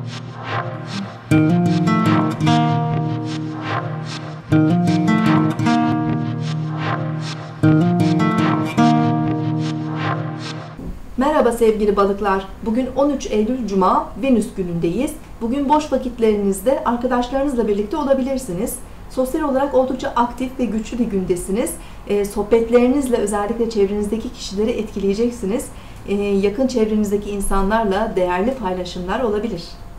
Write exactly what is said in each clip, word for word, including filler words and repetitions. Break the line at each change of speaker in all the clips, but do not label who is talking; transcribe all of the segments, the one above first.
Merhaba sevgili balıklar. Bugün on üç Eylül Cuma, Venüs günündeyiz. Bugün boş vakitlerinizde arkadaşlarınızla birlikte olabilirsiniz. Sosyal olarak oldukça aktif ve güçlü bir gündesiniz. E, sohbetlerinizle özellikle çevrenizdeki kişileri etkileyeceksiniz. E, yakın çevrenizdeki insanlarla değerli paylaşımlar olabilir.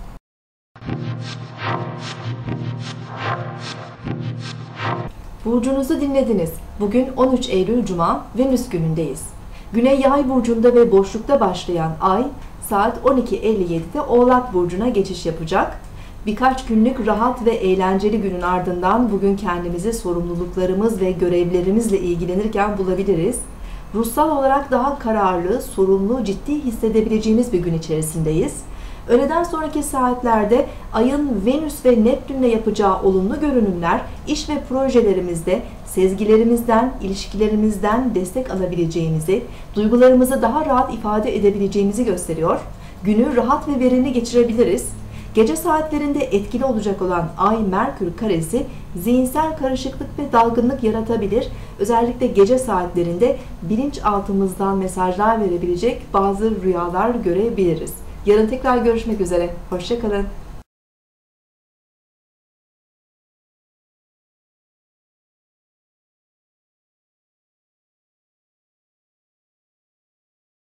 Burcunuzu dinlediniz. Bugün on üç Eylül Cuma, Venüs günündeyiz. Güney Yay burcunda ve boşlukta başlayan ay saat on iki elli yedi'de Oğlak burcuna geçiş yapacak. Birkaç günlük rahat ve eğlenceli günün ardından bugün kendimizi sorumluluklarımız ve görevlerimizle ilgilenirken bulabiliriz. Ruhsal olarak daha kararlı, sorumlu, ciddi hissedebileceğimiz bir gün içerisindeyiz. Öğleden sonraki saatlerde ayın Venüs ve Neptün'le yapacağı olumlu görünümler iş ve projelerimizde sezgilerimizden, ilişkilerimizden destek alabileceğimizi, duygularımızı daha rahat ifade edebileceğimizi gösteriyor. Günü rahat ve verimli geçirebiliriz. Gece saatlerinde etkili olacak olan Ay-Merkür karesi zihinsel karışıklık ve dalgınlık yaratabilir. Özellikle gece saatlerinde bilinçaltımızdan mesajlar verebilecek bazı rüyalar görebiliriz. Yarın tekrar görüşmek üzere. Hoşça kalın.